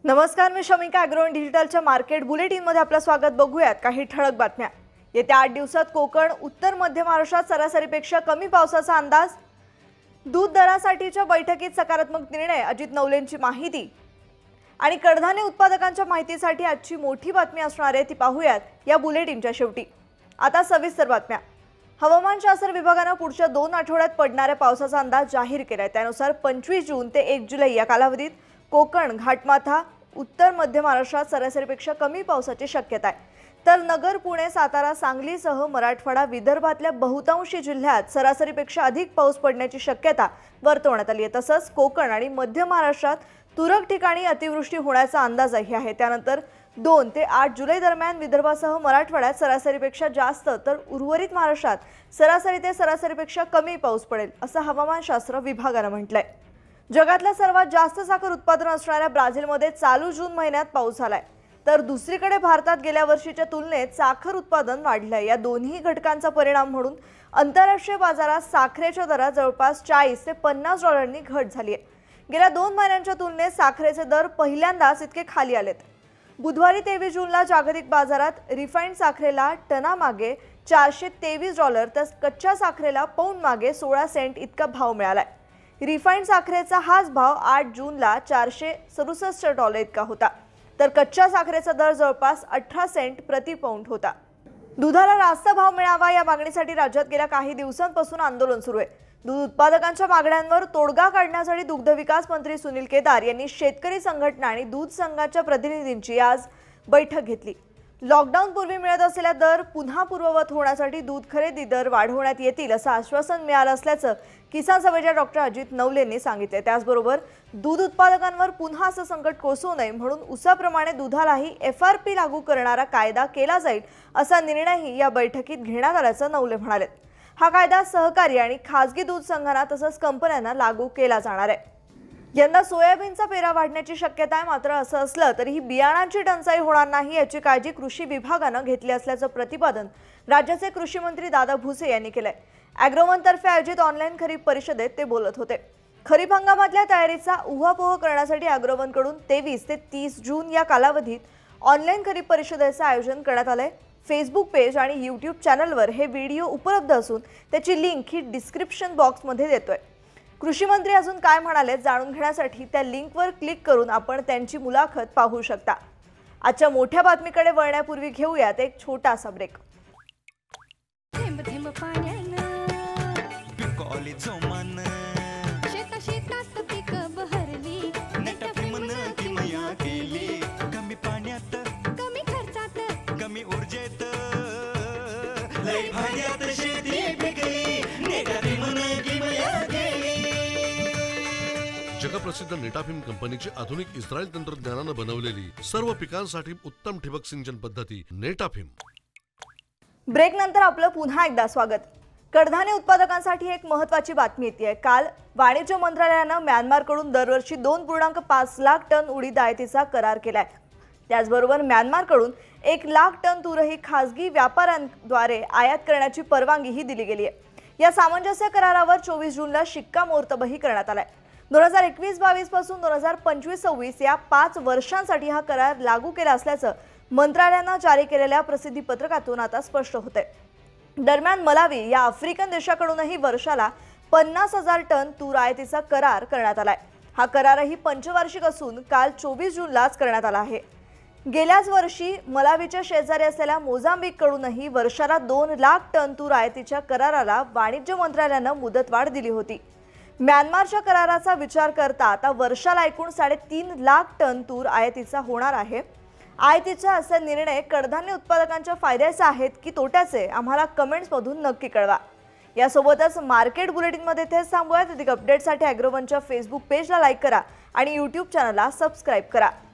नमस्कार, मी शमिका ॲग्रो डिजिटलच्या मार्केट बुलेटिनमध्ये आपलं स्वागत। बघूयात काही ठळक बातम्या। येत्या 8 दिवसात कोकण, उत्तर मध्य महाराष्ट्रात सरासरीपेक्षा कमी पावसाचा अंदाज। दूध दरासाठीच्या बैठकीत सकारात्मक निर्णय, अजित नवलेंची माहिती। आणि कडधान्य उत्पादकांच्या माहितीसाठी आजची मोठी बातमी असणार आहे, ती पाहूयात या बुलेटिनच्या शेवटी। आता सविस्तर बातम्या। हवामानशास्त्र विभागाने पुढच्या 2 आठवड्यात पडणाऱ्या पावसाचा अंदाज जाहीर केलाय। त्यानुसार 25 जून ते 1 जुलै या कालावधीत कोकण, घाटमाथा, उत्तर मध्य महाराष्ट्रात सरासरीपेक्षा कमी पावसाची शक्यता आहे। तर नगर, पुणे, सातारा, सांगलीसह मराठवाडा, विदर्भातल्या बहुतांशी जिल्ह्यात सरासरीपेक्षा अधिक पाऊस पडण्याची शक्यता वर्तवण्यात आली आहे। तसंच कोकण आणि मध्य महाराष्ट्रात तुरळक ठिकाणी अतिवृष्टी होण्याचा अंदाजही आहे। त्यानंतर 2 ते 8 जुलै दरम्यान विदर्भासह मराठवाड्यात सरासरीपेक्षा जास्त, तर उर्वरित महाराष्ट्रात सरासरी ते सरासरीपेक्षा कमी पाऊस पडेल, असं हवामानशास्त्र विभागाने म्हटलंय। जगातल्या सर्वात जास्त साखर उत्पादन असणाऱ्या ब्राझीलमध्ये चालू जून महिन्यात पाऊस झालाय, तर दुसरीकडे भारतात गेल्या वर्षीच्या तुलनेत साखर उत्पादन वाढलंय। या दोन्ही घटकांचा परिणाम म्हणून आंतरराष्ट्रीय बाजारात साखरेच्या दरात जवळपास 40 ते 50 डॉलरनी घट झाली आहे। गेल्या 2 महिन्यांच्या तुलनेत साखरेचे दर पहिल्यांदाच इतके खाली आलेत। बुधवारी 23 जूनला जागतिक बाजारात रिफाइंड साखरेला टनामागे 423 डॉलर, तर कच्च्या साखरेला पाऊंड मागे 16 सेंट इतका भाव मिळालाय। रिफाइंड साखरेचा हाच भाव 8 जूनला 467 डॉलर इतका होता, तर कच्च्या साखरेचा दर जवळपास 18 सेंट प्रति पाऊंड होता। दुधाला रास्त भाव मिळावा या मागणीसाठी राज्यात गेल्या काही दिवसांपासून आंदोलन सुरू आहे। दूध उत्पादकांच्या मागण्यांवर तोडगा काढण्यासाठी दुग्ध विकास मंत्री सुनील केदार यांनी शेतकरी संघटना आणि दूध संघाच्या प्रतिनिधींची आज बैठक घेतली। लॉकडाऊन पूर्वी मिळत असलेला दर पुन्हा पूर्ववत होण्यासाठी दूध खरेदी दर वाढवण्यात येतील असं आश्वासन मिळालं असल्याचं किसान सभेच्या डॉक्टर अजित नवलेंनी सांगितले। त्याचबरोबर दूध उत्पादकांवर पुन्हा असं संकट कोसळू नये म्हणून उसाप्रमाणे दुधालाही FRP लागू करणारा कायदा केला जाईल, असा निर्णयही या बैठकीत घेण्यात आल्याचं नवले म्हणाले। हा कायदा सहकारी आणि खासगी दूध संघांना तसंच कंपन्यांना लागू केला जाणार आहे। यंदा सोयाबीनचा पेरा वाढण्याची शक्यता आहे, मात्र असं असलं तरीही बियाणांची टंचाई होणार नाही याची काळजी कृषी विभागाने घेतली असल्याचं प्रतिपादन राज्याचे कृषी मंत्री दादा भुसे यांनी केलंय। ॲग्रोवनतर्फे आयोजित ऑनलाईन खरीप परिषदेत ते बोलत होते। खरीप हंगामातल्या तयारीचा उहापोह करण्यासाठी ॲग्रोवनकडून 23 ते 30 जून या कालावधीत ऑनलाईन खरीप परिषदेचं आयोजन करण्यात आलंय। फेसबुक पेज आणि यूट्यूब चॅनलवर हे व्हिडिओ उपलब्ध असून त्याची लिंक ही डिस्क्रिप्शन बॉक्समध्ये देतोय। कृषी मंत्री अजून काय म्हणाले जाणून घेण्यासाठी त्या लिंकवर क्लिक करून आपण त्यांची मुलाखत पाहू शकता। आजच्या मोठ्या बातमीकडे वळण्यापूर्वी घेऊयात एक छोटासा ब्रेक। जगप्रसिद्ध नेटाफिम कंपनीची आधुनिक इस्रायल तंत्रज्ञानाने बनवलेली सर्व पिकांसाठी उत्तम ठिबक सिंचन पद्धती नेटाफिम। ब्रेक नंतर आपलं पुन्हा एकदा स्वागत। कडधान्य उत्पादकांसाठी एक महत्त्वाची बातमी येते। काल वाणिज्य मंत्रालयाने म्यानमारकडून दरवर्षी 2.5 लाख टन उडीद आयातीचा करार केलाय। त्याचबरोबर म्यानमारकडून 1 लाख टन तूरही खासगी व्यापाऱ्यांद्वारे आयात करण्याची परवानगीही दिली गेली आहे। या सामंजस्य करारावर 24 जूनला शिक्कामोर्तबही करण्यात आलाय। 2021-22 पासून 2025-26 या 5 वर्षांसाठी हा करार लागू केला असल्याचं मंत्रालयाने जारी केलेल्या प्रसिद्धी पत्रकातून आता स्पष्ट होतंय। दरम्यान मलावी या आफ्रिकन देशाकडूनही वर्षाला 50,000 टन तूर आयातीचा करार करण्यात आलाय। हा करारही पंचवार्षिक असून काल 24 जूनलाच करण्यात आला आहे। गेल्याच वर्षी मलावीच्या शेजारी असलेल्या मोझांबिककडूनही वर्षाला 2 लाख टन तूर आयातीच्या कराराला वाणिज्य मंत्रालयाने मुदतवाढ दिली होती। म्यानमारच्या कराराचा विचार करता आता वर्षाला एकूण 3.5 लाख टन तूर आयातीचा होणार आहे। आयातीचा असे निर्णय कडधान्य उत्पादकांच्या फायद्याचे आहेत की तोट्याचे, आम्हाला कमेंट्समधून नक्की कळवा। यासोबतच मार्केट बुलेटिनमध्ये तेच थांबूयात। अधिक अपडेटसाठी ॲग्रोवनच्या फेसबुक पेजला लाईक करा आणि यूट्यूब चॅनलला सबस्क्राईब करा।